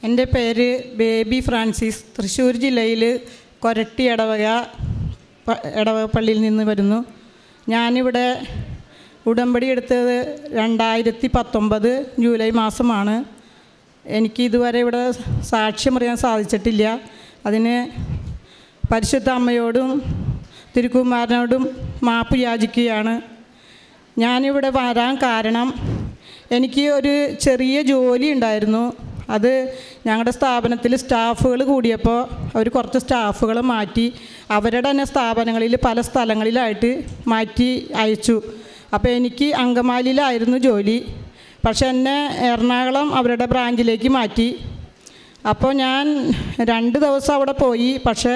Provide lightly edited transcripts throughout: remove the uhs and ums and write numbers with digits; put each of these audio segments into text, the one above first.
എൻ്റെ പേര് baby Francis. Thrissur ജില്ലയിൽ കൊരട്ടി ഇടവക പള്ളിയിൽ നിന്ന് വരുന്നു. ഞാനിവിടെ ഉടമ്പടി എടുത്തത് 2019 ജൂലൈ മാസമാണ്. എനിക്ക് ഇതുവരെ ഇവിടെ സാക്ഷ്യം പറയാൻ സാധിച്ചിട്ടില്ല. അതിന് പരിശുദ്ധ അമ്മയോടും തിരുക്കുമാരനോടും മാപ്പ് യാചിക്കുകയാണ്. ഞാനിവിടെ വരാൻ കാരണം, എനിക്ക് ഒരു ചെറിയ ജോലി ഉണ്ടായിരുന്നു. അത് ഞങ്ങളുടെ സ്ഥാപനത്തിൽ സ്റ്റാഫുകൾ കൂടിയപ്പോൾ അവർ കുറച്ച് സ്റ്റാഫുകൾ മാറ്റി അവരുടെ തന്നെ സ്ഥാപനങ്ങളിൽ പല സ്ഥലങ്ങളിലായിട്ട് മാറ്റി അയച്ചു. അപ്പോൾ എനിക്ക് അങ്കമാലിയിലായിരുന്നു ജോലി. പക്ഷെ എന്നെ എറണാകുളം അവരുടെ ബ്രാഞ്ചിലേക്ക് മാറ്റി. അപ്പോൾ ഞാൻ 2 ദിവസം അവിടെ പോയി. പക്ഷേ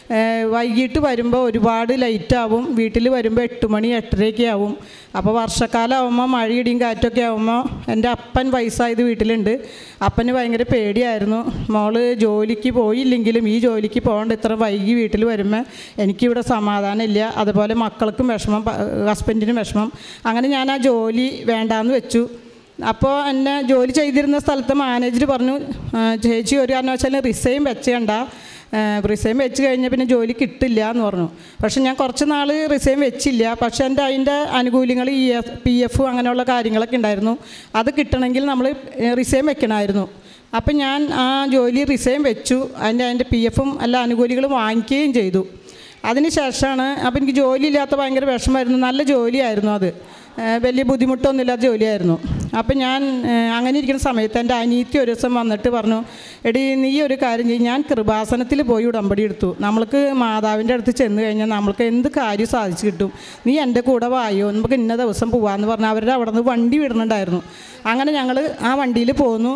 വൈകിട്ട് വരുമ്പോൾ ഒരുപാട് ലൈറ്റാവും. വീട്ടിൽ വരുമ്പോൾ 8 മണി 8:30 ആവും. അപ്പോൾ വർഷക്കാലം ആകുമ്പോൾ മഴയിടിയും കാറ്റൊക്കെ ആകുമ്പോൾ എൻ്റെ അപ്പൻ വയസ്സായത് വീട്ടിലുണ്ട്. അപ്പന് ഭയങ്കര പേടിയായിരുന്നു. മോള് ജോലിക്ക് പോയില്ലെങ്കിലും ഈ ജോലിക്ക് പോകേണ്ട ഇത്ര വൈകി വീട്ടിൽ വരുമ്പോൾ എനിക്കിവിടെ സമാധാനമില്ല. അതുപോലെ മക്കൾക്കും വിഷമം, ഹസ്ബൻഡിനും വിഷമം. അങ്ങനെ ഞാൻ ആ ജോലി വേണ്ടാന്ന് വെച്ചു. അപ്പോൾ എന്നെ ജോലി ചെയ്തിരുന്ന സ്ഥലത്ത് മാനേജർ പറഞ്ഞു, ചേച്ചി ഒരു കാരണവശാലും റിസൈൻ വെച്ചേണ്ട, റിസൈൻ വെച്ച് കഴിഞ്ഞാൽ പിന്നെ ജോലി കിട്ടില്ല എന്ന് പറഞ്ഞു. പക്ഷെ ഞാൻ കുറച്ച് നാൾ റിസൈൻ വെച്ചില്ല. പക്ഷേ അതിൻ്റെ ആനുകൂല്യങ്ങൾ PF അങ്ങനെയുള്ള കാര്യങ്ങളൊക്കെ ഉണ്ടായിരുന്നു. അത് കിട്ടണമെങ്കിൽ നമ്മൾ റിസൈൻ വെക്കണമായിരുന്നു. അപ്പം ഞാൻ ആ ജോലി റിസൈൻ വെച്ചു. അതിൻ്റെ PF-ഉം എല്ലാ ആനുകൂല്യങ്ങളും വാങ്ങിക്കുകയും ചെയ്തു. അതിന് ശേഷമാണ്, അപ്പോൾ എനിക്ക് ജോലിയില്ലാത്ത ഭയങ്കര വിഷമമായിരുന്നു. നല്ല ജോലിയായിരുന്നു, അത് വലിയ ബുദ്ധിമുട്ടൊന്നുമില്ലാത്ത ജോലിയായിരുന്നു. അപ്പം ഞാൻ അങ്ങനെ ഇരിക്കുന്ന സമയത്ത് എൻ്റെ അനിയത്തി ഒരു ദിവസം വന്നിട്ട് പറഞ്ഞു, എടി നീ ഒരു കാര്യം ചെയ്യും, ഞാൻ കൃപാസനത്തിൽ പോയി ഉടമ്പടി എടുത്തു. നമ്മൾക്ക് മാതാവിൻ്റെ അടുത്ത് ചെന്ന് കഴിഞ്ഞാൽ നമ്മൾക്ക് എന്ത് കാര്യം സാധിച്ചു കിട്ടും, നീ എൻ്റെ കൂടെ വായോ, നമുക്ക് ഇന്ന ദിവസം പോവാമെന്ന് പറഞ്ഞാൽ അവരുടെ അവിടെ നിന്ന് വണ്ടി വിടുന്നുണ്ടായിരുന്നു. അങ്ങനെ ഞങ്ങൾ ആ വണ്ടിയിൽ പോന്നു.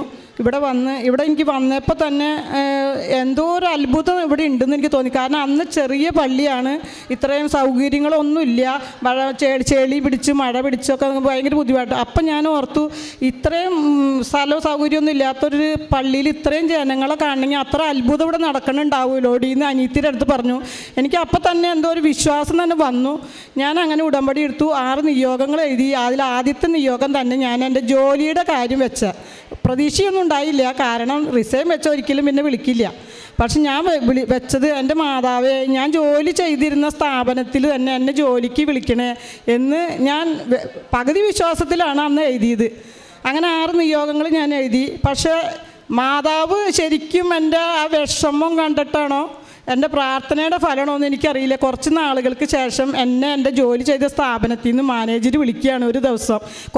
ഇവിടെ എനിക്ക് വന്നപ്പോൾ തന്നെ എന്തോ ഒരു അത്ഭുതം ഇവിടെ ഉണ്ടെന്ന് എനിക്ക് തോന്നി. കാരണം അന്ന് ചെറിയ പള്ളിയാണ്, ഇത്രയും സൗകര്യങ്ങളൊന്നുമില്ല. ചെളി പിടിച്ച് മഴ പിടിച്ചൊക്കെ ഭയങ്കര ബുദ്ധിമുട്ട്. അപ്പം ഞാൻ ഓർത്തു, ഇത്രയും സ്ഥലവും സൗകര്യമൊന്നും ഇല്ലാത്തൊരു പള്ളിയിൽ ഇത്രയും ജനങ്ങളെ കാണണമെങ്കിൽ അത്ര അത്ഭുതം ഇവിടെ നടക്കണുണ്ടാവുമല്ലോ എന്ന് അനിയത്തിയുടെ അടുത്ത് പറഞ്ഞു. എനിക്ക് അപ്പം തന്നെ എന്തോ ഒരു വിശ്വാസം തന്നെ വന്നു. ഞാൻ അങ്ങനെ ഉടമ്പടി എടുത്തു. 6 നിയോഗങ്ങൾ എഴുതി. അതിൽ ആദ്യത്തെ നിയോഗം തന്നെ ഞാൻ എൻ്റെ ജോലിയുടെ കാര്യം വെച്ച. പ്രതീക്ഷയൊന്നും ഉണ്ടായില്ല, കാരണം റിസൈൻ വെച്ച ഒരിക്കലും പിന്നെ വിളിക്കില്ല. പക്ഷെ ഞാൻ വെച്ചത്, എൻ്റെ മാതാവേ, ഞാൻ ജോലി ചെയ്തിരുന്ന സ്ഥാപനത്തിൽ തന്നെ എന്നെ ജോലിക്ക് വിളിക്കണേ എന്ന് ഞാൻ പകുതി വിശ്വാസത്തിലാണ് അന്ന് എഴുതിയത്. അങ്ങനെ 6 നിയോഗങ്ങൾ ഞാൻ എഴുതി. പക്ഷേ മാതാവ് ശരിക്കും എൻ്റെ ആ വിഷമം കണ്ടിട്ടാണോ എൻ്റെ പ്രാർത്ഥനയുടെ ഫലമാണോന്ന് എനിക്കറിയില്ല. കുറച്ച് നാളുകൾക്ക് ശേഷം എൻ്റെ ജോലി ചെയ്ത സ്ഥാപനത്തിൽ നിന്ന് മാനേജർ വിളിക്കുകയാണ്. ഒരു ദിവസം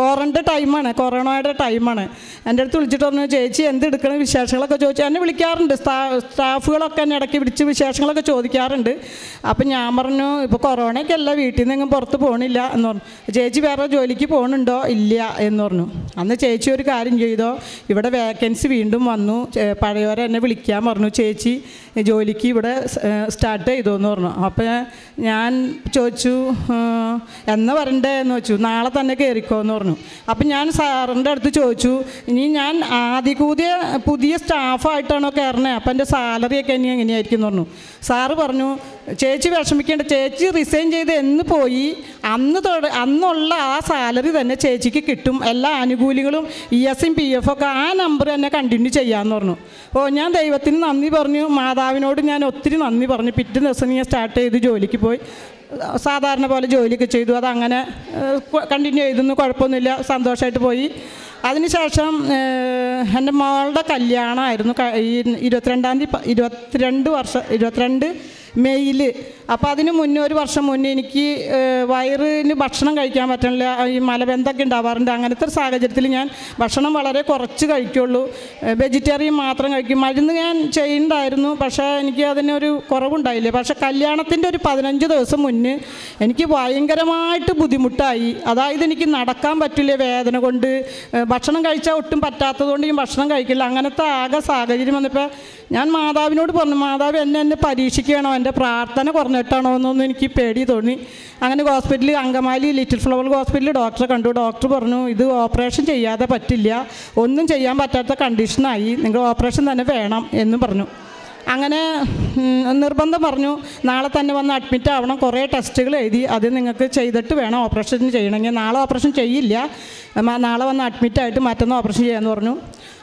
കൊറോണയുടെ ടൈമാണ്. എൻ്റെ അടുത്ത് വിളിച്ചിട്ട് പറഞ്ഞു, ചേച്ചി എന്തെടുക്കണം, വിശേഷങ്ങളൊക്കെ ചോദിച്ചു. എന്നെ വിളിക്കാറുണ്ട്, സ്റ്റാഫുകളൊക്കെ എന്നെ ഇടയ്ക്ക് വിളിച്ച് വിശേഷങ്ങളൊക്കെ ചോദിക്കാറുണ്ട്. അപ്പം ഞാൻ പറഞ്ഞു, ഇപ്പോൾ കൊറോണയ്ക്ക് അല്ല, വീട്ടിൽ നിന്ന് എങ്ങും പുറത്ത് പോകണില്ല എന്ന് പറഞ്ഞു. ചേച്ചി വേറെ ജോലിക്ക് പോകുന്നുണ്ടോ? ഇല്ല എന്ന് പറഞ്ഞു. അന്ന് ചേച്ചി ഒരു കാര്യം ചെയ്തോ, ഇവിടെ വേക്കൻസി വീണ്ടും വന്നു, പഴയവരെ എന്നെ വിളിക്കാൻ പറഞ്ഞു, ചേച്ചി ജോലിക്ക് ഇവിടെ സ്റ്റാർട്ട് ചെയ്തു എന്ന് പറഞ്ഞു. അപ്പോൾ ഞാൻ ചോദിച്ചു, എന്നാ വരണ്ടേ എന്ന് വെച്ചു. നാളെ തന്നെ കയറിക്കോ എന്ന് പറഞ്ഞു. അപ്പം ഞാൻ സാറിൻ്റെ അടുത്ത് ചോദിച്ചു, ഇനി ഞാൻ പുതിയ സ്റ്റാഫായിട്ടാണോ കയറണേ, അപ്പം എൻ്റെ സാലറിയൊക്കെ ഇനി എങ്ങനെയായിരിക്കും എന്ന് പറഞ്ഞു. സാറ് പറഞ്ഞു, ചേച്ചി വിഷമിക്കേണ്ട, ചേച്ചി റിസൈൻ ചെയ്ത് എന്ന് പോയി അന്നുള്ള ആ സാലറി തന്നെ ചേച്ചിക്ക് കിട്ടും, എല്ലാ ആനുകൂല്യങ്ങളും ES-ഉം PF ഒക്കെ ആ നമ്പർ തന്നെ കണ്ടിന്യൂ ചെയ്യാമെന്ന് പറഞ്ഞു. അപ്പോൾ ഞാൻ ദൈവത്തിന് നന്ദി പറഞ്ഞു, മാതാവിനോട് ഞാൻ ഒത്തിരി നന്ദി പറഞ്ഞു. പിറ്റേ ദിവസം ഞാൻ സ്റ്റാർട്ട് ചെയ്ത് ജോലിക്ക് പോയി. സാധാരണ പോലെ ജോലിയൊക്കെ ചെയ്തു. അതങ്ങനെ കണ്ടിന്യൂ ചെയ്തൊന്നും കുഴപ്പമൊന്നുമില്ല, സന്തോഷമായിട്ട് പോയി. അതിനുശേഷം എൻ്റെ മകളുടെ കല്യാണമായിരുന്നു ഈ 22 മെയ്യിൽ. അപ്പോൾ അതിന് മുന്നേ, 1 വർഷം മുന്നേ എനിക്ക് വയറിന് ഭക്ഷണം കഴിക്കാൻ പറ്റണില്ല, ഈ മലബന്ധമൊക്കെ ഉണ്ടാവാറുണ്ട്. അങ്ങനത്തെ ഒരു സാഹചര്യത്തിൽ ഞാൻ ഭക്ഷണം വളരെ കുറച്ച് കഴിക്കുള്ളൂ, വെജിറ്റേറിയൻ മാത്രം കഴിക്കും. മരുന്ന് ഞാൻ ചെയ്യുന്നുണ്ടായിരുന്നു, പക്ഷേ എനിക്ക് അതിനൊരു കുറവുണ്ടായില്ല. പക്ഷേ കല്യാണത്തിൻ്റെ ഒരു 15 ദിവസം മുന്നേ എനിക്ക് ഭയങ്കരമായിട്ട് ബുദ്ധിമുട്ടായി. അതായത് എനിക്ക് നടക്കാൻ പറ്റില്ല വേദന കൊണ്ട്, ഭക്ഷണം കഴിച്ചാൽ ഒട്ടും പറ്റാത്തതുകൊണ്ട് ഞാൻ ഭക്ഷണം കഴിക്കില്ല. അങ്ങനത്തെ ആകെ സാഹചര്യം വന്നപ്പോൾ ഞാൻ മാതാവിനോട് പറഞ്ഞു, മാതാവ് എന്നെ പരീക്ഷിക്കുകയാണോ, എൻ്റെ പ്രാർത്ഥന കുറഞ്ഞിട്ടാണോ എന്നൊന്നും എനിക്ക് പേടി തോന്നി. അങ്ങനെ ഹോസ്പിറ്റലിൽ, അങ്കമാലി ലിറ്റിൽ ഫ്ലവർ ഹോസ്പിറ്റലിൽ ഡോക്ടറെ കണ്ടു. ഡോക്ടർ പറഞ്ഞു, ഇത് ഓപ്പറേഷൻ ചെയ്യാതെ പറ്റില്ല, ഒന്നും ചെയ്യാൻ പറ്റാത്ത കണ്ടീഷനായി, നിങ്ങൾ ഓപ്പറേഷൻ തന്നെ വേണം എന്നും പറഞ്ഞു. അങ്ങനെ നിർബന്ധം പറഞ്ഞു, നാളെ തന്നെ വന്ന് അഡ്മിറ്റ് ആവണം, കുറേ ടെസ്റ്റുകൾ എഴുതി, അത് നിങ്ങൾക്ക് ചെയ്തിട്ട് വേണം ഓപ്പറേഷൻ ചെയ്യണമെങ്കിൽ. നാളെ ഓപ്പറേഷൻ ചെയ്യില്ല, നാളെ വന്ന് അഡ്മിറ്റായിട്ട് മറ്റൊന്ന് ഓപ്പറേഷൻ ചെയ്യാമെന്ന് പറഞ്ഞു.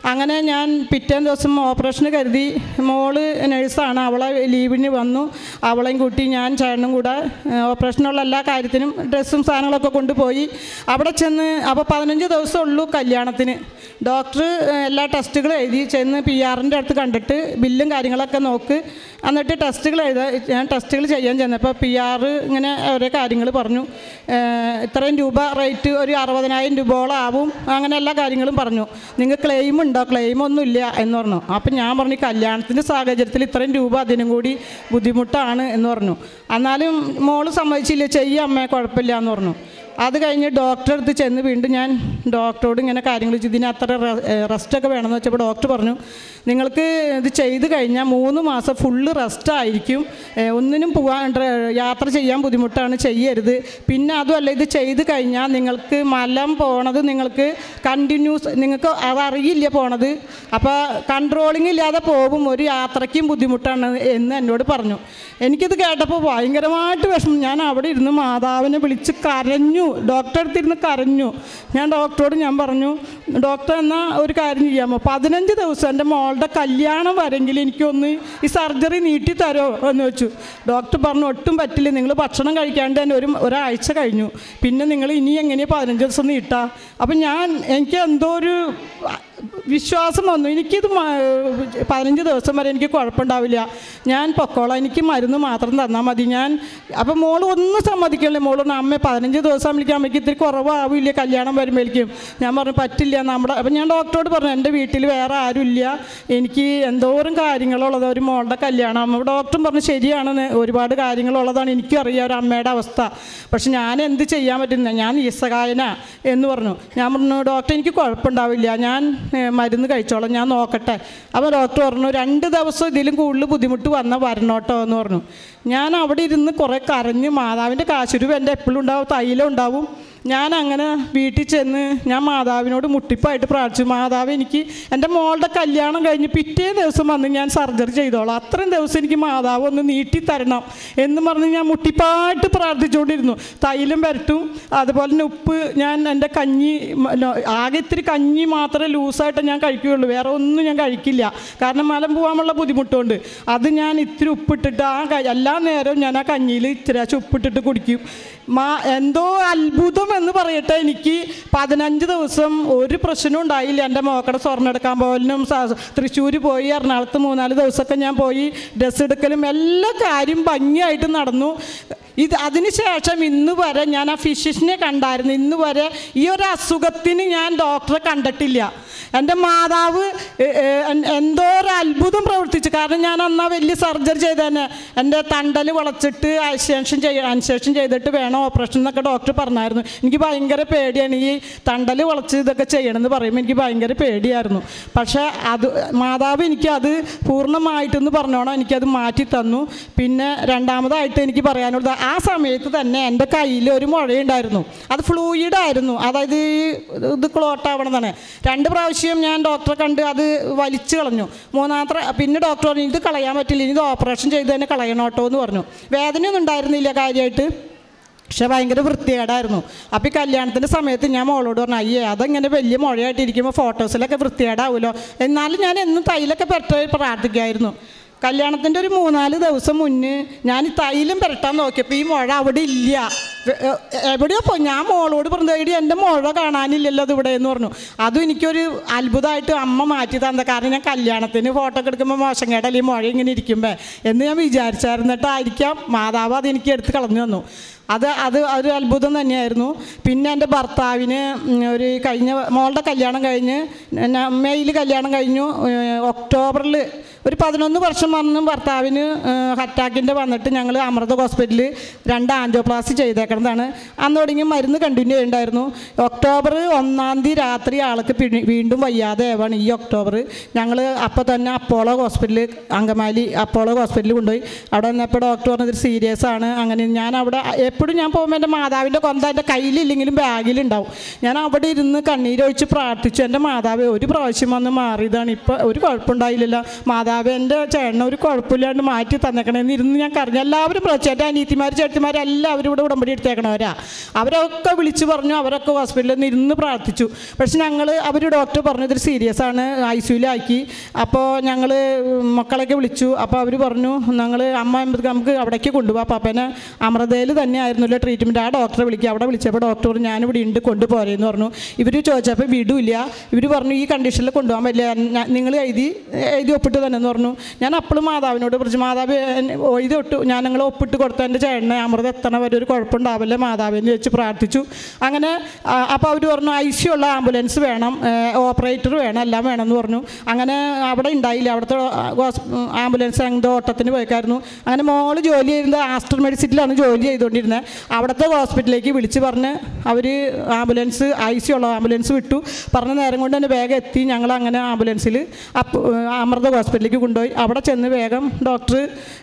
അങ്ങനെ ഞാൻ പിറ്റേന്ന് ദിവസം ഓപ്പറേഷന് കരുതി. മോള് നഴ്സാണ്, അവളെ ലീവിന് വന്നു. അവളെയും കൂട്ടി ഞാൻ ചേട്ടനും കൂടെ ഓപ്പറേഷനുള്ള എല്ലാ കാര്യത്തിനും ഡ്രസ്സും സാധനങ്ങളൊക്കെ കൊണ്ടുപോയി. അവിടെ ചെന്ന് അപ്പോൾ 15 ദിവസം ഉള്ളൂ കല്യാണത്തിന്. ഡോക്ടർ എല്ലാ ടെസ്റ്റുകളും എഴുതി. ചെന്ന് PR-ൻ്റെ അടുത്ത് കണ്ടിട്ട് ബില്ലും കാര്യങ്ങളൊക്കെ നോക്ക്, എന്നിട്ട് ടെസ്റ്റുകൾ ഞാൻ ടെസ്റ്റുകൾ ചെയ്യാൻ ചെന്നപ്പോൾ PR ഇങ്ങനെ ഓരോ കാര്യങ്ങൾ പറഞ്ഞു. ഇത്രയും രൂപ റേറ്റ്, ഒരു 60,000 രൂപയോളം ആവും, അങ്ങനെ എല്ലാ കാര്യങ്ങളും പറഞ്ഞു. നിങ്ങൾക്ക് ക്ലെയിം ഉണ്ടോ? ക്ലെയിമൊന്നും ഇല്ല എന്ന് പറഞ്ഞു. അപ്പം ഞാൻ പറഞ്ഞു കല്യാണത്തിൻ്റെ സാഹചര്യത്തിൽ ഇത്രയും രൂപ അതിനും കൂടി ബുദ്ധിമുട്ടാണ് എന്ന് പറഞ്ഞു. എന്നാലും മോള് സമ്മതിച്ചില്ല, ചെയ്യാം അമ്മേ, കുഴപ്പമില്ല എന്ന് പറഞ്ഞു. അത് കഴിഞ്ഞ് ഡോക്ടറെ അടുത്ത് ചെന്ന് വീണ്ടും ഞാൻ ഡോക്ടറോട് ഇങ്ങനെ കാര്യങ്ങൾ ചോദിച്ചു, ഇതിന് അത്ര റെസ്റ്റൊക്കെ വേണമെന്ന് വെച്ചപ്പോൾ ഡോക്ടർ പറഞ്ഞു നിങ്ങൾക്ക് ഇത് ചെയ്ത് കഴിഞ്ഞാൽ 3 മാസം ഫുള്ള് റെസ്റ്റായിരിക്കും, ഒന്നിനും യാത്ര ചെയ്യാൻ ബുദ്ധിമുട്ടാണ്, ചെയ്യരുത്. പിന്നെ അതുമല്ല, ഇത് ചെയ്ത് കഴിഞ്ഞാൽ നിങ്ങൾക്ക് മലം പോണത് നിങ്ങൾക്ക് കണ്ടിന്യൂസ്, നിങ്ങൾക്ക് അതറിയില്ല പോണത്, അപ്പോൾ കൺട്രോളിങ് ഇല്ലാതെ പോകും, ഒരു യാത്രയ്ക്കും ബുദ്ധിമുട്ടാണ് എന്ന് എന്നോട് പറഞ്ഞു. എനിക്കിത് കേട്ടപ്പോൾ ഭയങ്കരമായിട്ട് വിഷമം. ഞാൻ അവിടെ ഇരുന്ന് മാതാവിനെ വിളിച്ച് കരഞ്ഞു, ഡോക്ടറെ അടുത്തിരുന്ന് കരഞ്ഞു. ഞാൻ ഡോക്ടറോട് ഞാൻ പറഞ്ഞു, ഡോക്ടർ എന്നാൽ ഒരു കാര്യം ചെയ്യാമോ, 15 ദിവസം എൻ്റെ മോളുടെ കല്യാണം വരെങ്കിൽ എനിക്കൊന്ന് ഈ സർജറി നീട്ടി തരോ എന്ന് വെച്ചു. ഡോക്ടർ പറഞ്ഞു ഒട്ടും പറ്റില്ല, നിങ്ങൾ ഭക്ഷണം കഴിക്കാണ്ട് തന്നെ ഒരാഴ്ച കഴിഞ്ഞു, പിന്നെ നിങ്ങൾ ഇനി എങ്ങനെയാണ് 15 ദിവസം നീട്ടാ. അപ്പം എനിക്ക് എന്തോ ഒരു വിശ്വാസം വന്നു, എനിക്കിത് 15 ദിവസം വരെ എനിക്ക് കുഴപ്പമുണ്ടാവില്ല, ഞാൻ പൊക്കോളാം, എനിക്ക് മരുന്ന് മാത്രം തന്നാൽ മതി. അപ്പം മോൾ ഒന്നും സമ്മതിക്കണല്ലേ, മോൾ പറഞ്ഞു അമ്മ 15 ദിവസം ആകുമ്പോഴേക്കും അമ്മയ്ക്ക് ഇത്തിരി കുറവാവില്ല കല്യാണം വരുമ്പോഴേക്കും. ഞാൻ പറഞ്ഞു പറ്റില്ല നമ്മുടെ. അപ്പം ഞാൻ ഡോക്ടറോട് പറഞ്ഞു എൻ്റെ വീട്ടിൽ വേറെ ആരുമില്ല, എനിക്ക് എന്തോരം കാര്യങ്ങളുള്ളത്, ഒരു മോളുടെ കല്യാണം. അമ്മ ഡോക്ടറും പറഞ്ഞു ശരിയാണ്, ഒരുപാട് കാര്യങ്ങളുള്ളതാണ്, എനിക്കും അറിയാം ഒരു അമ്മയുടെ അവസ്ഥ, പക്ഷെ ഞാൻ എന്ത് ചെയ്യാൻ പറ്റുന്ന, ഞാൻ നിസ്സഹായന എന്ന് പറഞ്ഞു. ഞാൻ പറഞ്ഞു ഡോക്ടർ എനിക്ക് കുഴപ്പമുണ്ടാവില്ല, ഞാൻ മരുന്ന് കഴിച്ചോളാം, ഞാൻ നോക്കട്ടെ. അപ്പോൾ ഡോക്ടർ പറഞ്ഞു 2 ദിവസം ഇതിലും കൂടുതൽ ബുദ്ധിമുട്ട് വന്നാൽ വരണോട്ടോ എന്ന് പറഞ്ഞു. ഞാൻ അവിടെ ഇരുന്ന് കുറേ കരഞ്ഞ്, മാതാവിൻ്റെ കാശുരൂപ എൻ്റെ എപ്പോഴും ഉണ്ടാവും, തൈലം ഉണ്ടാവും. ഞാൻ അങ്ങനെ വീട്ടിൽ ചെന്ന് ഞാൻ മാതാവിനോട് മുട്ടിപ്പായിട്ട് പ്രാർത്ഥിച്ചു, മാതാവ് എനിക്ക് എൻ്റെ മോളുടെ കല്യാണം കഴിഞ്ഞ് പിറ്റേ ദിവസം വന്ന് ഞാൻ സർജറി ചെയ്തോളാം, അത്രയും ദിവസം എനിക്ക് മാതാവ് ഒന്ന് നീട്ടിത്തരണം എന്ന് പറഞ്ഞ് ഞാൻ മുട്ടിപ്പായിട്ട് പ്രാർത്ഥിച്ചുകൊണ്ടിരുന്നു. തൈലം വരട്ടും, അതുപോലെ തന്നെ ഉപ്പ്, ഞാൻ എൻ്റെ കഞ്ഞി ആകെ ഇത്തിരി കഞ്ഞി മാത്രമേ ലൂസായിട്ട് ഞാൻ കഴിക്കുകയുള്ളൂ, വേറെ ഒന്നും ഞാൻ കഴിക്കില്ല, കാരണം മലം പോകാനുള്ള ബുദ്ധിമുട്ടുണ്ട്. അത് ഞാൻ ഇത്തിരി ഉപ്പിട്ടിട്ട് എല്ലാ നേരവും ഞാൻ ആ കഞ്ഞിയിൽ ഇത്തിരി ഉപ്പിട്ടിട്ട് കുടിക്കും. എന്തോ അത്ഭുതം എന്ന് പറയട്ടെ, എനിക്ക് 15 ദിവസം ഒരു പ്രശ്നം ഉണ്ടായില്ല. എൻ്റെ മോക്കടെ സ്വർണ്ണം എടുക്കാൻ പോലും തൃശ്ശൂർ പോയി, എറണാകുളത്ത് 3-4 ദിവസമൊക്കെ ഞാൻ പോയി, ഡ്രസ്സ് എടുക്കലും എല്ലാ കാര്യം ഭംഗിയായിട്ട് നടന്നു. അതിനുശേഷം ഇന്ന് വരെ ഞാൻ ആ ഫിസിഷ്യനെ കണ്ടായിരുന്നു, ഇന്ന് വരെ ഈ ഒരു അസുഖത്തിന് ഞാൻ ഡോക്ടറെ കണ്ടിട്ടില്ല. എൻ്റെ മാതാവ് എന്തോ ഒരു അത്ഭുതം പ്രവർത്തിച്ചു. കാരണം ഞാൻ അന്നാ വലിയ സർജറി ചെയ്തതന്നെ, എൻ്റെ തണ്ടൽ വളച്ചിട്ട് അൻസേഷൻ ചെയ്തിട്ട് വേണം ഓപ്പറേഷൻ എന്നൊക്കെ ഡോക്ടർ പറഞ്ഞായിരുന്നു. എനിക്ക് ഭയങ്കര പേടിയാണ്, ഈ തണ്ടൽ വളച്ച് ഇതൊക്കെ ചെയ്യണമെന്ന് പറയുമ്പോൾ എനിക്ക് ഭയങ്കര പേടിയായിരുന്നു. പക്ഷേ മാതാവ് എനിക്കത് പൂർണ്ണമായിട്ടെന്ന് പറഞ്ഞോണം എനിക്കത് മാറ്റി തന്നു. പിന്നെ രണ്ടാമതായിട്ട് എനിക്ക് പറയാനുള്ളത്, ആ സമയത്ത് തന്നെ എൻ്റെ കയ്യിൽ ഒരു മുഴയുണ്ടായിരുന്നു, അത് ഫ്ലൂയിഡായിരുന്നു, അതായത് ഇത് ക്ലോട്ട് ആവണമെന്നാണ്. 2 പ്രാവശ്യം ഞാൻ ഡോക്ടറെ കണ്ട് അത് വലിച്ചു കളഞ്ഞു. 3-ാമത്തെ പിന്നെ ഡോക്ടർ പറഞ്ഞു ഇത് കളയാൻ പറ്റില്ല, ഇനി ഇത് ഓപ്പറേഷൻ ചെയ്ത് തന്നെ കളയണോട്ടോ എന്ന് പറഞ്ഞു. വേദനയൊന്നും ഉണ്ടായിരുന്നില്ല കാര്യമായിട്ട്, പക്ഷെ ഭയങ്കര വൃത്തികേടായിരുന്നു. അപ്പോൾ ഈ കല്യാണത്തിൻ്റെ സമയത്ത് ഞാൻ മോളോട് പറഞ്ഞു അയ്യേ അതങ്ങനെ വലിയ മുഴയായിട്ടിരിക്കുമ്പോൾ ഫോട്ടോസിലൊക്കെ വൃത്തികേടാവുമല്ലോ, എന്നാലും ഞാൻ എന്നും തൈലൊക്കെ പെരട്ടി പ്രാർത്ഥിക്കുമായിരുന്നു. കല്യാണത്തിൻ്റെ ഒരു 3-4 ദിവസം മുന്നേ ഞാൻ തൈലം പെരട്ടാൻ നോക്കിയപ്പോൾ ഈ മുഴ അവിടെ ഇല്ല, എവിടെയോ പോയി. ഞാൻ മോളോട് പറഞ്ഞു എടി എൻ്റെ മുഴ കാണാനില്ലല്ലോ അത് ഇവിടെ എന്ന് പറഞ്ഞു. അതും എനിക്കൊരു അത്ഭുതമായിട്ട് അമ്മ മാറ്റി തന്ന, കാരണം ഞാൻ കല്യാണത്തിന് ഫോട്ടോ ഒക്കെ എടുക്കുമ്പോൾ മോശം കേട്ടല്ലേ ഈ മുഴ ഇങ്ങനെ ഇരിക്കുമ്പോൾ എന്ന് ഞാൻ വിചാരിച്ചായിരുന്നിട്ടായിരിക്കാം മാതാവ് അത് എനിക്ക് എടുത്ത് കളഞ്ഞു തന്നു. അത് ഒരു അത്ഭുതം തന്നെയായിരുന്നു. പിന്നെ എൻ്റെ ഭർത്താവിന് ഒരു മോളുടെ കല്യാണം കഴിഞ്ഞ് മെയ്യിൽ കല്യാണം കഴിഞ്ഞു, ഒക്ടോബറിൽ ഒരു 11 വർഷം വന്നു ഭർത്താവിന് അറ്റാക്കിൻ്റെ വന്നിട്ട് ഞങ്ങൾ അമൃത ഹോസ്പിറ്റലിൽ 2 ആൻജിയോപ്ലാസ്റ്റി ചെയ്തേക്കുന്നതാണ്. അന്ന് തുടങ്ങി മരുന്ന് കണ്ടിന്യൂ ചെയ്യണ്ടായിരുന്നു. ഒക്ടോബർ 1-ാം തീയതി രാത്രി ആൾക്ക് വീണ്ടും വയ്യാതെ ആവാണ്. ഈ ഒക്ടോബർ ഞങ്ങൾ അപ്പോൾ തന്നെ അപ്പോളോ ഹോസ്പിറ്റലിൽ, അങ്കമാലി അപ്പോളോ ഹോസ്പിറ്റലിൽ കൊണ്ടുപോയി. അവിടെ വന്നപ്പോൾ ഡോക്ടർ പറഞ്ഞത് സീരിയസ് ആണ്. അങ്ങനെ ഞാൻ അവിടെ എപ്പോഴും ഞാൻ പോകുമ്പോൾ എൻ്റെ മാതാവിൻ്റെ കൊന്ത എൻ്റെ കയ്യിലില്ലെങ്കിലും ബാഗിലുണ്ടാവും. ഞാൻ അവിടെ ഇരുന്ന് കണ്ണീരൊഴിച്ച് പ്രാർത്ഥിച്ചു, എൻ്റെ മാതാവ് ഒരു പ്രാവശ്യം വന്ന് മാറിയതാണ്, ഇപ്പോൾ ഒരു കുഴപ്പമുണ്ടായില്ലല്ലോ മാതാവ്, എൻ്റെ ചേട്ടനെ ഒരു കുഴപ്പമില്ലാണ്ട് മാറ്റി തന്നേക്കണേന്ന് ഇരുന്ന് ഞാൻ കരഞ്ഞു. എല്ലാവരും ചേട്ടൻ അനീത്തിമാർ ചേട്ടന്മാർ എല്ലാവരും ഇവിടെ ഉടമ്പടി എടുത്തേക്കണവരാ. അവരൊക്കെ വിളിച്ച് പറഞ്ഞു, അവരൊക്കെ ഹോസ്പിറ്റലിൽ നിന്ന് ഇരുന്ന് പ്രാർത്ഥിച്ചു. പക്ഷെ അവർ ഡോക്ടർ പറഞ്ഞു ഇതൊരു സീരിയസ് ആണ്, ICUലാക്കി. അപ്പോൾ ഞങ്ങൾ മക്കളൊക്കെ വിളിച്ചു. അപ്പോൾ അവർ പറഞ്ഞു അമ്മ നമുക്ക് അവിടേക്ക് കൊണ്ടുപോകാം, പാപ്പേനെ അമൃതയിൽ തന്നെ ആയിരുന്നല്ലോ ട്രീറ്റ്മെൻറ്റ്, ആ ഡോക്ടറെ വിളിക്കുക. അവിടെ വിളിച്ചപ്പോൾ ഡോക്ടർ ഞാനിവിടെ ഉണ്ട് കൊണ്ടുപോരെന്ന് പറഞ്ഞു. ഇവർ ചോദിച്ചപ്പോൾ വിടില്ല. ഇവർ പറഞ്ഞു ഈ കണ്ടീഷനിൽ കൊണ്ടുപോകാൻ പറ്റില്ല, നിങ്ങൾ എഴുതി ഒപ്പിട്ട് തന്നെ എന്ന് പറഞ്ഞു. ഞാൻ അപ്പോഴും മാതാവിനോട് പറഞ്ഞു, മാതാവ് എഴുതി ഞങ്ങൾ ഒപ്പിട്ട് കൊടുത്ത എൻ്റെ ചേട്ടനെ അമൃത എത്തണ വരെ ഒരു കുഴപ്പമുണ്ടാവില്ല മാതാവിനെ വെച്ച് പ്രാർത്ഥിച്ചു. അങ്ങനെ അപ്പോൾ അവർ പറഞ്ഞു ICU ഉള്ള ആംബുലൻസ് വേണം, ഓപ്പറേറ്റർ വേണം, എല്ലാം വേണമെന്ന് പറഞ്ഞു. അങ്ങനെ അവിടെ ഉണ്ടായില്ല, അവിടുത്തെ ആംബുലൻസ് എന്തോ ഓട്ടത്തിന് പോയേക്കായിരുന്നു. അങ്ങനെ മോള് ജോലി ചെയ്യുന്നത് ആസ്റ്റർ മെഡിസിറ്റിലാണ് ജോലി ചെയ്തുകൊണ്ടിരുന്നത്. അവിടുത്തെ ഹോസ്പിറ്റലിലേക്ക് വിളിച്ച് പറഞ്ഞ് അവർ ആംബുലൻസ് ICU ഉള്ള ആംബുലൻസ് വിട്ടു. പറഞ്ഞ നേരം കൊണ്ട് തന്നെ വേഗം എത്തി. ഞങ്ങൾ അങ്ങനെ ആംബുലൻസിൽ അമൃത ഹോസ്പിറ്റലിലേക്ക് കൊണ്ടുപോയി. അവിടെ ചെന്ന് വേഗം ഡോക്ടർ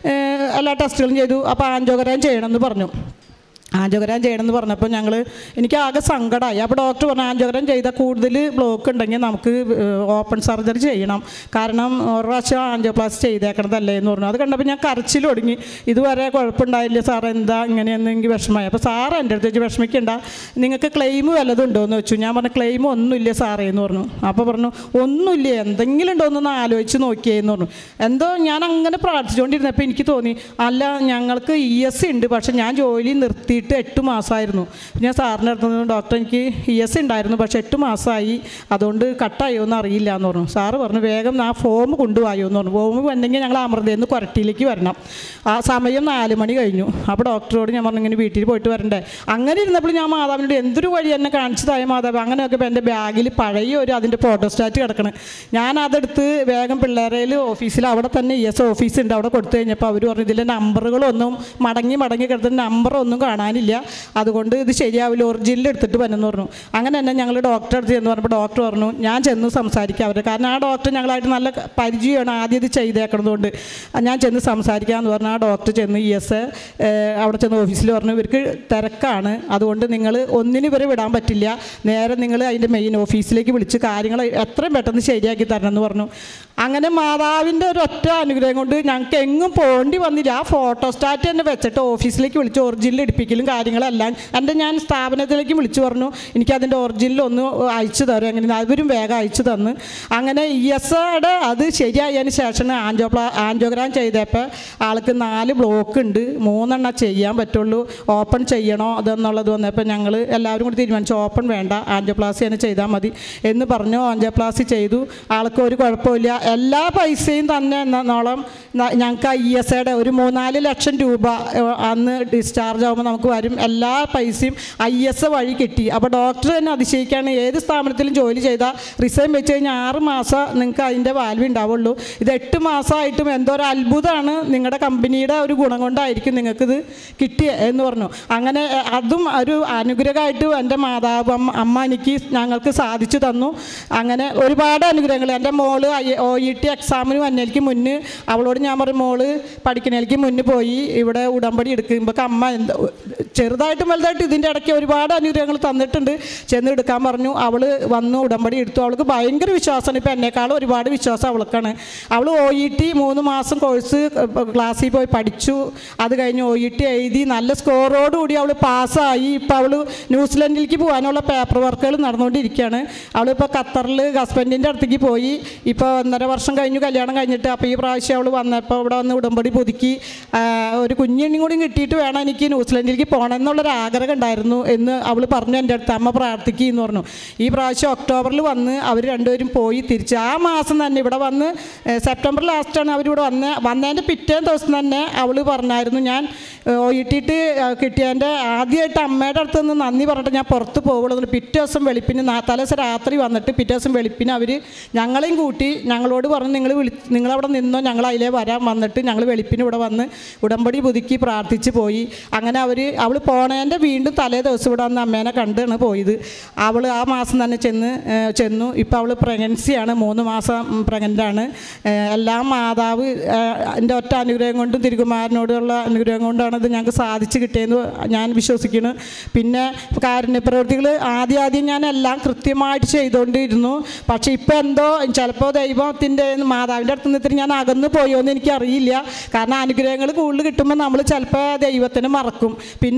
എല്ലാ ടെസ്റ്റുകളും ചെയ്തു. അപ്പോൾ ആൻജിയോഗ്രാം ചെയ്യണമെന്ന് പറഞ്ഞു. ആൻജിയോഗ്രാം ചെയ്യണമെന്ന് പറഞ്ഞപ്പോൾ എനിക്ക് ആകെ സങ്കടമായി. അപ്പോൾ ഡോക്ടർ പറഞ്ഞു ആൻജിയോഗ്രാം ചെയ്താൽ കൂടുതൽ ബ്ലോക്ക് ഉണ്ടെങ്കിൽ നമുക്ക് ഓപ്പൺ സർജറി ചെയ്യണം, കാരണം ഒരു പ്രാവശ്യം ആൻജിയോപ്ലാസ്റ്റി ചെയ്തേക്കണതല്ലേ എന്ന് പറഞ്ഞു. അത് കണ്ടപ്പോൾ ഞാൻ കരച്ചിൽ തുടങ്ങി. ഇതുവരെ കുഴപ്പമുണ്ടായില്ല സാർ, എന്താ ഇങ്ങനെയെന്ന് എനിക്ക് വിഷമമായി. അപ്പോൾ സാറ് എൻ്റെ അടുത്ത് വെച്ച് വിഷമിക്കണ്ട, നിങ്ങൾക്ക് ക്ലെയിം വല്ലതും ഉണ്ടോ എന്ന് വെച്ചു. ഞാൻ പറഞ്ഞു ക്ലെയിം ഒന്നുമില്ല സാറേ എന്ന് പറഞ്ഞു. അപ്പോൾ പറഞ്ഞു ഒന്നുമില്ല, എന്തെങ്കിലും ഉണ്ടോ എന്നൊന്ന് ആലോചിച്ച് നോക്കിയേന്ന് പറഞ്ഞു. എന്തോ ഞാൻ അങ്ങനെ പ്രാർത്ഥിച്ചുകൊണ്ടിരുന്നപ്പോൾ എനിക്ക് തോന്നി അല്ല ഞങ്ങൾക്ക് ES ഉണ്ട്, പക്ഷേ ഞാൻ ജോലി നിർത്തി 8 മാസമായിരുന്നു. ഞാൻ സാറിൻ്റെ അടുത്ത് നിന്ന് ഡോക്ടർ എനിക്ക് ES ഉണ്ടായിരുന്നു, പക്ഷേ 8 മാസമായി, അതുകൊണ്ട് കട്ടായോ എന്ന് അറിയില്ല എന്ന് പറഞ്ഞു. സാറ് പറഞ്ഞു വേഗം ആ ഫോം കൊണ്ടുപോയോ എന്ന് പറഞ്ഞു. ഫോം വന്നെങ്കിൽ ഞങ്ങൾ അമൃതയിൽ നിന്ന് കൊരട്ടിയിലേക്ക് വരണം. ആ സമയം 4 മണി കഴിഞ്ഞു. അപ്പോൾ ഡോക്ടറോട് ഞാൻ പറഞ്ഞു ഇങ്ങനെ വീട്ടിൽ പോയിട്ട് വരണ്ടേ. അങ്ങനെ ഇരുന്നപ്പോൾ ഞാൻ മാതാവിനോട് എന്തൊരു വഴി എന്നെ കാണിച്ചതായ മാതാവ്. അങ്ങനെയൊക്കെ ഇപ്പോൾ എൻ്റെ ബാഗിൽ പഴയ അതിൻ്റെ ഫോട്ടോസ്റ്റാറ്റ് കിടക്കണം. ഞാൻ അതെടുത്ത് വേഗം പിള്ളേരയിൽ ഓഫീസിൽ അവിടെ തന്നെ ES ഓഫീസ് ഉണ്ട്, അവിടെ കൊടുത്തു കഴിഞ്ഞപ്പോൾ അവർ പറഞ്ഞു ഇതിൻ്റെ നമ്പറുകളൊന്നും മടങ്ങി കിടത്തുന്ന നമ്പറൊന്നും കാണാൻ അതുകൊണ്ട് ഇത് ശരിയാവില്ല, ഒറിജിനൽ എടുത്തിട്ട് വന്നെന്ന് പറഞ്ഞു. അങ്ങനെ തന്നെ ഞങ്ങൾ ഡോക്ടറെ അടുത്ത് ചെന്ന് പറഞ്ഞപ്പോൾ ഡോക്ടർ പറഞ്ഞു ഞാൻ ചെന്ന് സംസാരിക്കാം അവരെ, കാരണം ആ ഡോക്ടർ ഞങ്ങളായിട്ട് നല്ല പരിചയമാണ്, ആദ്യം ഇത് ചെയ്തേക്കണതുകൊണ്ട് ഞാൻ ചെന്ന് സംസാരിക്കാമെന്ന് പറഞ്ഞു. ആ ഡോക്ടർ ചെന്ന് ES അവിടെ ചെന്ന് ഓഫീസിൽ പറഞ്ഞു ഇവർക്ക് തിരക്കാണ്, അതുകൊണ്ട് നിങ്ങൾ ഒന്നിനും ഇവരെ വിടാൻ പറ്റില്ല, നേരെ നിങ്ങൾ അതിൻ്റെ മെയിൻ ഓഫീസിലേക്ക് വിളിച്ച് കാര്യങ്ങൾ എത്രയും പെട്ടെന്ന് ശരിയാക്കി തരണമെന്ന് പറഞ്ഞു. അങ്ങനെ മാതാവിൻ്റെ ഒരൊറ്റ അനുഗ്രഹം കൊണ്ട് ഞങ്ങൾക്ക് എങ്ങും പോകേണ്ടി വന്നില്ല. ആ ഫോട്ടോസ്റ്റാറ്റ് തന്നെ വെച്ചിട്ട് ഓഫീസിലേക്ക് വിളിച്ച് ഒറിജിനൽ എടുപ്പിക്കലും കാര്യങ്ങളെല്ലാം ഞാൻ സ്ഥാപനത്തിലേക്ക് വിളിച്ചു പറഞ്ഞു എനിക്കതിൻ്റെ ഒറിജിനൽ ഒന്ന് അയച്ചു തരും. അങ്ങനെ അവരും വേഗം അയച്ചു തന്ന്. അങ്ങനെ ESയുടെ അത് ശരിയായതിന് ശേഷം ആൻജിയോഗ്രാം ചെയ്തപ്പോൾ ആൾക്ക് 4 ബ്ലോക്ക് ഉണ്ട്, 3 എണ്ണം ചെയ്യാൻ പറ്റുള്ളൂ. ഓപ്പൺ ചെയ്യണോ അതെന്നുള്ളത് വന്നപ്പോൾ ഞങ്ങൾ എല്ലാവരും കൂടി തീരുമാനിച്ചു ഓപ്പൺ വേണ്ട, ആൻജിയോപ്ലാസ്റ്റി തന്നെ ചെയ്താൽ മതി എന്ന് പറഞ്ഞു. ആൻജിയോപ്ലാസ്റ്റി ചെയ്തു. ആൾക്ക് ഒരു കുഴപ്പമില്ല. എല്ലാ പൈസയും തന്നെ എന്നോളം ഞങ്ങൾക്ക് ESയുടെ ഒരു 3-4 ലക്ഷം രൂപ അന്ന് ഡിസ്ചാർജ് ആകുമ്പോൾ നമുക്ക് വരും. എല്ലാ പൈസയും IS വഴി കിട്ടി. അപ്പോൾ ഡോക്ടർ തന്നെ അതിശയിക്കുകയാണ്, ഏത് സ്ഥാപനത്തിലും ജോലി ചെയ്താൽ റിസൈൻ വെച്ച് കഴിഞ്ഞാൽ 6 മാസം നിങ്ങൾക്ക് അതിൻ്റെ വാല്യൂ ഉണ്ടാവുള്ളൂ, ഇത് 8 മാസമായിട്ടും എന്തോ ഒരു അത്ഭുതമാണ്, നിങ്ങളുടെ കമ്പനിയുടെ ഒരു ഗുണം കൊണ്ടായിരിക്കും നിങ്ങൾക്കിത് കിട്ടിയ എന്ന് പറഞ്ഞു. അങ്ങനെ അതും ഒരു അനുഗ്രഹമായിട്ട് എൻ്റെ മാതാവ് അമ്മ ഞങ്ങൾക്ക് സാധിച്ചു തന്നു. അങ്ങനെ ഒരുപാട് അനുഗ്രഹങ്ങൾ. എൻ്റെ മോള് OET എക്സാമിന് വന്നതിലേക്ക് മുന്നേ അവളോട് ഞാൻ പറഞ്ഞു മോള് പഠിക്കുന്നതിലേക്ക് മുന്നേ പോയി ഇവിടെ ഉടമ്പടി എടുക്കുമ്പോൾ അമ്മ ചെറുതായിട്ടും വലുതായിട്ട് ഇതിൻ്റെ ഇടയ്ക്ക് ഒരുപാട് അനുഗ്രഹങ്ങൾ തന്നിട്ടുണ്ട്, ചെന്ന് എടുക്കാൻ പറഞ്ഞു. അവൾ വന്ന് ഉടമ്പടി എടുത്തു. അവൾക്ക് ഭയങ്കര വിശ്വാസമാണ്, ഇപ്പോൾ എന്നെക്കാളും ഒരുപാട് വിശ്വാസം അവൾക്കാണ്. അവൾ OET 3 മാസം കോഴ്സ് ക്ലാസ്സിൽ പോയി പഠിച്ചു. അത് കഴിഞ്ഞ് OET എഴുതി നല്ല സ്കോറോടുകൂടി അവൾ പാസ്സായി. ഇപ്പോൾ അവൾ ന്യൂസിലൻഡിലേക്ക് പോകാനുള്ള പേപ്പർ വർക്കുകൾ നടന്നുകൊണ്ടിരിക്കുകയാണ്. അവളിപ്പോൾ ഖത്തറിൽ ഹസ്ബൻഡിൻ്റെ അടുത്തേക്ക് പോയി. ഇപ്പോൾ 1.5 വർഷം കഴിഞ്ഞു കല്യാണം കഴിഞ്ഞിട്ട്. അപ്പോൾ ഈ പ്രാവശ്യം അവൾ വന്നപ്പോൾ ഇവിടെ വന്ന് ഉടമ്പടി പുതുക്കി ഒരു കുഞ്ഞിനും കൂടി കിട്ടിയിട്ട് വേണം എനിക്ക് ന്യൂസിലൻഡിലേക്ക് പോകണം എന്നുള്ളൊരു ആഗ്രഹം ഉണ്ടായിരുന്നു എന്ന് അവൾ പറഞ്ഞു എൻ്റെ അടുത്ത്. അമ്മ പ്രാർത്ഥിക്കുകയെന്ന് പറഞ്ഞു. ഈ പ്രാവശ്യം ഒക്ടോബറിൽ വന്ന് അവർ രണ്ടുപേരും പോയി തിരിച്ച് ആ മാസം തന്നെ ഇവിടെ വന്ന് സെപ്റ്റംബർ ലാസ്റ്റാണ് അവരിവിടെ വന്നതിൻ്റെ പിറ്റേ ദിവസം തന്നെ അവൾ പറഞ്ഞായിരുന്നു ഞാൻ OET കിട്ടിയതിൻ്റെ ആദ്യമായിട്ട് അമ്മയുടെ അടുത്ത് നിന്ന് നന്ദി പറഞ്ഞിട്ട് ഞാൻ പുറത്ത് പോകുള്ളൂ. പിറ്റേ ദിവസം വെളുപ്പിന് തലേദിവസം രാത്രി വന്നിട്ട് പിറ്റേ ദിവസം വെളുപ്പിന് അവർ ഞങ്ങളെയും കൂട്ടി ഞങ്ങളോട് പറഞ്ഞു നിങ്ങളവിടെ നിന്നോ, ഞങ്ങൾ അതിലേ വരാൻ വന്നിട്ട് ഞങ്ങൾ വെളുപ്പിന് ഇവിടെ വന്ന് ഉടമ്പടി പുതുക്കി പ്രാർത്ഥിച്ച് പോയി. അങ്ങനെ അവൾ പോണേൻ്റെ വീണ്ടും തലേ ദിവസം ഇവിടെ വന്ന് അമ്മേനെ കണ്ടാണ് പോയത്. അവൾ ആ മാസം തന്നെ ചെന്നു. ഇപ്പോൾ അവൾ പ്രഗ്നൻസിയാണ്, 3 മാസം പ്രഗ്നൻ്റാണ്. എല്ലാം മാതാവ് എൻ്റെ ഒറ്റ അനുഗ്രഹം കൊണ്ടും തിരുകുമാരനോടുള്ള അനുഗ്രഹം കൊണ്ടാണ് ഇത് ഞങ്ങൾക്ക് സാധിച്ചു കിട്ടിയെന്ന് ഞാൻ വിശ്വസിക്കുന്നു. പിന്നെ കാരുണ്യപ്രവൃത്തികൾ ആദ്യം ഞാൻ എല്ലാം കൃത്യമായിട്ട് ചെയ്തുകൊണ്ടിരുന്നു. പക്ഷേ ഇപ്പോൾ എന്തോ ചിലപ്പോൾ ദൈവത്തിൻ്റെ മാതാവിൻ്റെ അടുത്ത് നിന്ന് ഞാൻ അകന്നു പോയോ എന്ന് എനിക്കറിയില്ല. കാരണം അനുഗ്രഹങ്ങൾ കൂടുതൽ കിട്ടുമ്പോൾ നമ്മൾ ചിലപ്പോൾ ദൈവത്തിന് മറക്കും. പിന്നെ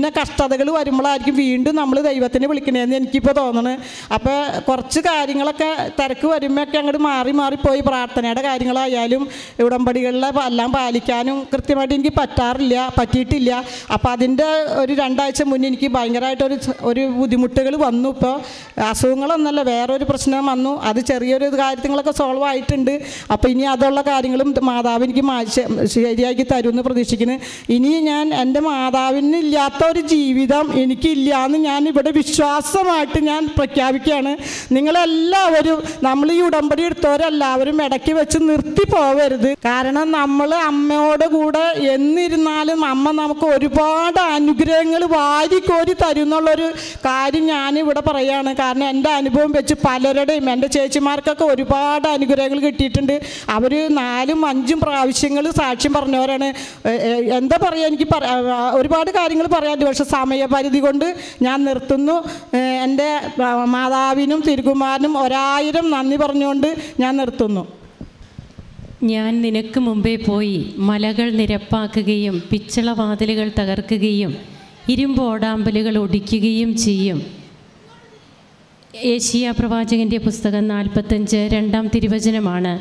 പിന്നെ കഷ്ടതകൾ വരുമ്പോഴായിരിക്കും വീണ്ടും നമ്മൾ ദൈവത്തിനെ വിളിക്കണേന്ന് എനിക്കിപ്പോൾ തോന്നണേ. അപ്പോൾ കുറച്ച് കാര്യങ്ങളൊക്കെ തിരക്ക് വരുമ്പോഴൊക്കെ അങ്ങോട്ട് മാറിപ്പോയി പ്രാർത്ഥനയുടെ കാര്യങ്ങളായാലും ഉടമ്പടികളിലെ എല്ലാം പാലിക്കാനും കൃത്യമായിട്ട് എനിക്ക് പറ്റിയിട്ടില്ല. അപ്പോൾ അതിൻ്റെ ഒരു 2 ആഴ്ച മുന്നേ എനിക്ക് ഭയങ്കരമായിട്ടൊരു ബുദ്ധിമുട്ടുകൾ വന്നു. ഇപ്പോൾ അസുഖങ്ങളൊന്നല്ല, വേറൊരു പ്രശ്നം വന്നു. അത് ചെറിയൊരു കാര്യങ്ങളൊക്കെ സോൾവ് ആയിട്ടുണ്ട്. അപ്പോൾ ഇനി അതുള്ള കാര്യങ്ങളും മാതാവ് എനിക്ക് ശരിയാക്കി തരുമെന്ന് പ്രതീക്ഷിക്കുന്നു. ഇനി ഞാൻ എൻ്റെ മാതാവിനില്ലാത്ത ഒരു ജീവിതം എനിക്കില്ലയെന്ന് ഞാൻ ഇവിടെ വിശ്വാസമായിട്ട് ഞാൻ പ്രഖ്യാപിക്കുകയാണ്. നിങ്ങളെല്ലാവരും, നമ്മൾ ഈ ഉടമ്പടി എടുത്തവരെല്ലാവരും ഇടയ്ക്ക് വെച്ച് നിർത്തി പോവരുത്. കാരണം നമ്മൾ അമ്മയോട് കൂടെ എന്നിരുന്നാലും അമ്മ നമുക്ക് ഒരുപാട് അനുഗ്രഹങ്ങൾ വാരിക്കോരി തരും എന്നുള്ളൊരു കാര്യം ഞാനിവിടെ പറയുകയാണ്. കാരണം എൻ്റെ അനുഭവം വെച്ച് പലരുടെയും എൻ്റെ ചേച്ചിമാർക്കൊക്കെ ഒരുപാട് അനുഗ്രഹങ്ങൾ കിട്ടിയിട്ടുണ്ട്. അവർ 4ഉം 5ഉം പ്രാവശ്യങ്ങൾ സാക്ഷ്യം പറഞ്ഞവരാണ്. എന്താ പറയുക, എനിക്ക് ഒരുപാട് കാര്യങ്ങൾ പറയാനുണ്ട്. പക്ഷെ സമയപരിധി കൊണ്ട് ഞാൻ നിർത്തുന്നു. എൻ്റെ മാതാവിനും തിരുകുമാരനും 1000 നന്ദി പറഞ്ഞുകൊണ്ട് ഞാൻ നിർത്തുന്നു. ഞാൻ നിനക്ക് മുമ്പേ പോയി മലകൾ നിരപ്പാക്കുകയും പിച്ചളവാതിലുകൾ തകർക്കുകയും ഇരുമ്പ് ഓടാമ്പലുകൾ ഒടിക്കുകയും ചെയ്യും. യെശയ്യാ പ്രവാചകൻ്റെ പുസ്തകം 45 2-ാം തിരുവചനമാണ്.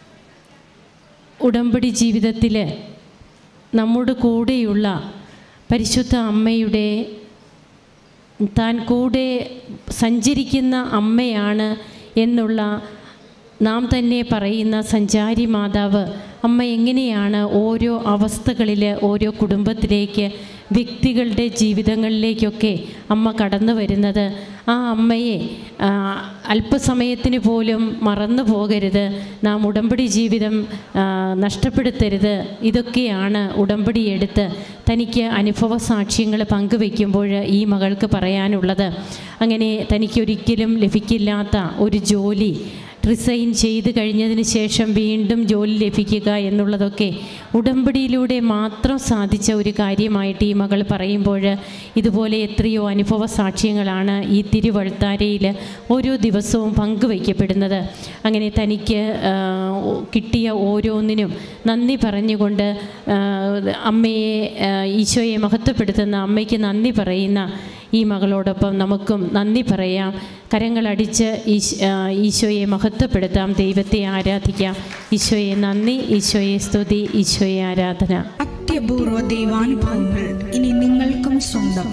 ഉടമ്പടി ജീവിതത്തിൽ നമ്മുടെ കൂടെയുള്ള പരിശുദ്ധ അമ്മയുടെ, താൻ കൂടെ സഞ്ചരിക്കുന്ന അമ്മയാണ് എന്നുള്ള നാം തന്നെ പറയുന്ന സഞ്ചാരി മാതാവ് അമ്മ എങ്ങനെയാണ് ഓരോ അവസ്ഥകളിൽ ഓരോ കുടുംബത്തിലേക്ക്, വ്യക്തികളുടെ ജീവിതങ്ങളിലേക്കൊക്കെ അമ്മ കടന്നു വരുന്നത്. ആ അമ്മയെ അല്പസമയത്തിന് പോലും മറന്നു പോകരുത്. നാം ഉടമ്പടി ജീവിതം നഷ്ടപ്പെടുത്തരുത്. ഇതൊക്കെയാണ് ഉടമ്പടി എടുത്ത് തനിക്ക് അനുഭവ സാക്ഷ്യങ്ങൾ പങ്കുവയ്ക്കുമ്പോൾ ഈ മകൾക്ക് പറയാനുള്ളത്. അങ്ങനെ തനിക്കൊരിക്കലും ലഭിക്കില്ലാത്ത ഒരു ജോലി റിസൈൻ ചെയ്ത് കഴിഞ്ഞതിന് ശേഷം വീണ്ടും ജോലി ലഭിക്കുക എന്നുള്ളതൊക്കെ ഉടമ്പടിയിലൂടെ മാത്രം സാധിച്ച ഒരു കാര്യമായിട്ട് ഈ മകൾ പറയുമ്പോൾ ഇതുപോലെ എത്രയോ അനുഭവ സാക്ഷ്യങ്ങളാണ് ഈ തിരുവഴുത്താരയിൽ ഓരോ ദിവസവും പങ്കുവയ്ക്കപ്പെടുന്നത്. അങ്ങനെ തനിക്ക് കിട്ടിയ ഓരോന്നിനും നന്ദി പറഞ്ഞുകൊണ്ട് അമ്മയെ, ഈശോയെ മഹത്വപ്പെടുത്തുന്ന അമ്മയ്ക്ക് നന്ദി പറയുന്ന ഈ മകളോടൊപ്പം നമുക്കും നന്ദി പറയാം. കരങ്ങളടിച്ച് ഈശോയെ മഹത്വപ്പെടുത്താം, ദൈവത്തെ ആരാധിക്കാം. ഈശോയെ നന്ദി, ഈശോയെ സ്തുതി, ഈശോയെ ആരാധന. അത്യപൂർവ ദൈവാനുഭവങ്ങൾ ഇനി നിങ്ങൾക്കും സ്വന്തം.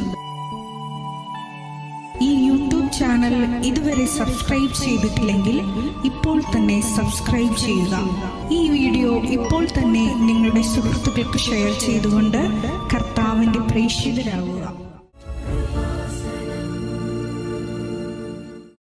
ഈ യൂട്യൂബ് ചാനൽ ഇതുവരെ സബ്സ്ക്രൈബ് ചെയ്തിട്ടില്ലെങ്കിൽ ഇപ്പോൾ തന്നെ സബ്സ്ക്രൈബ് ചെയ്യുക. ഈ വീഡിയോ ഇപ്പോൾ തന്നെ നിങ്ങളുടെ സുഹൃത്തുക്കൾക്ക് ഷെയർ ചെയ്തുകൊണ്ട് കർത്താവിൻ്റെ പ്രേക്ഷിതരാകുക.